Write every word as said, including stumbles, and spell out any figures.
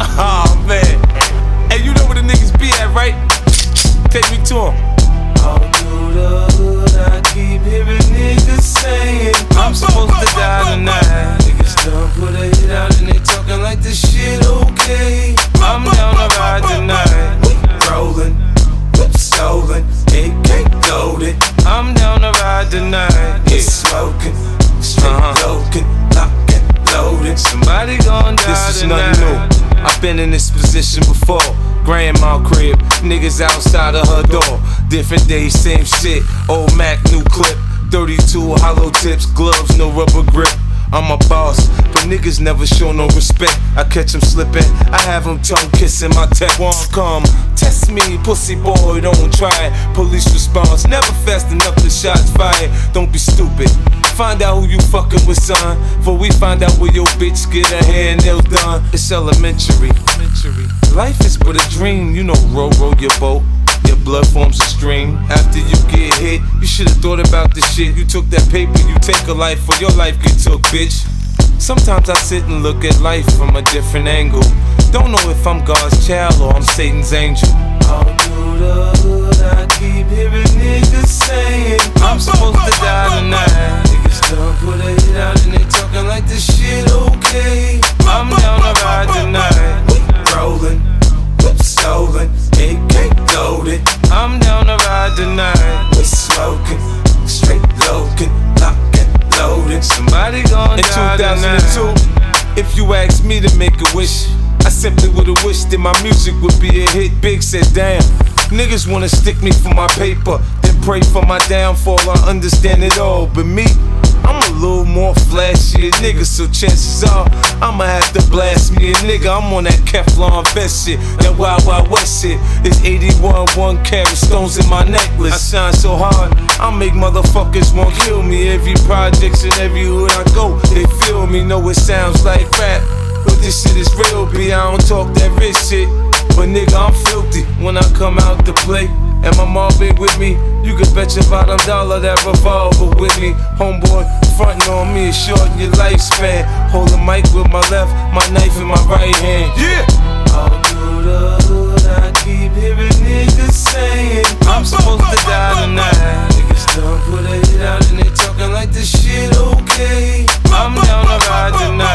Oh man. Hey, you know where the niggas be at, right? Take me to them. All through the hood, I keep hearing niggas saying I'm supposed to die tonight. Niggas done put a hit out and they talking like this shit okay. I'm down to ride tonight. We rollin', whip stolen, A K loaded. I'm down to ride tonight. Yeah, smoking, straight uh-huh. Loking, lockin', loaded. Somebody gon' die This is tonight. nothing new. I've been in this position before. Grandma crib, niggas outside of her door. Different days, same shit. Old Mac, new clip. thirty-two hollow tips, gloves, no rubber grip. I'm a boss, but niggas never show no respect. I catch them slipping, I have them tongue kissing. My tech won't come, test me, pussy boy, don't try it. Police response, never fast enough, the shots fired. Don't be stupid, find out who you fucking with, son. For we find out where your bitch get her hair and nails done. It's elementary. Life is but a dream, you know, row, row your boat. Your blood forms a stream. After you get hit, you should've thought about this shit. You took that paper, you take a life, or your life get took, bitch. Sometimes I sit and look at life from a different angle. Don't know if I'm God's child or I'm Satan's angel. All through the hood, I keep hearing niggas saying I'm supposed to die tonight. Niggas done put a hit out and they talking like this shit okay. I'm down to ride tonight. We rollin', whip stolen, A K loaded. I'm down to ride tonight. We smoking, straight loking, lockin', loaded. Somebody gon' In die two thousand two, tonight. if you asked me to make a wish, I simply would've wished that my music would be a hit. Big said, damn, niggas wanna stick me for my paper, then pray for my downfall. I understand it all, but me, I'm a little more flashy, nigga, so chances are I'ma have to blast me a nigga. I'm on that Kevlar vest shit, that Wild Wild West shit. It's eighty-one one carat stones in my necklace. I shine so hard, I make motherfuckers want to kill me. Every projects and every hood I go, they feel me. Know it sounds like rap, but this shit is real, B. I don't talk that rich shit, but nigga, I'm filthy when I come out to play. And my mom been with me, you can bet your bottom dollar that revolver with me. Homeboy, frontin' on me is shorten your lifespan. Hold the mic with my left, my knife in my right hand. Yeah! All through the hood, I keep hearing niggas saying I'm supposed to die tonight. Niggas done put a hit out and they talking like this shit okay. I'm down to ride tonight.